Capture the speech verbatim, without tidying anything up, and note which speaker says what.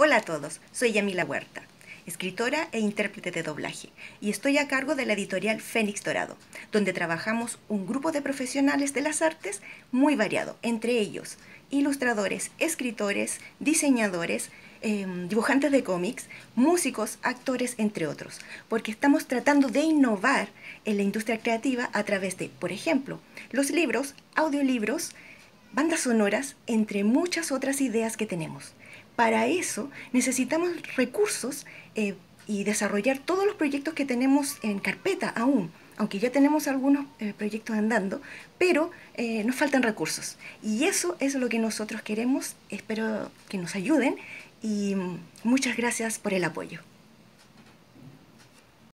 Speaker 1: Hola a todos, soy Yamila Huerta, escritora e intérprete de doblaje, y estoy a cargo de la editorial Fénix Dorado, donde trabajamos un grupo de profesionales de las artes muy variado, entre ellos ilustradores, escritores, diseñadores, eh, dibujantes de cómics, músicos, actores, entre otros, porque estamos tratando de innovar en la industria creativa a través de, por ejemplo, los libros, audiolibros, bandas sonoras, entre muchas otras ideas que tenemos. Para eso necesitamos recursos eh, y desarrollar todos los proyectos que tenemos en carpeta aún, aunque ya tenemos algunos eh, proyectos andando, pero eh, nos faltan recursos. Y eso es lo que nosotros queremos, espero que nos ayuden y muchas gracias por el apoyo.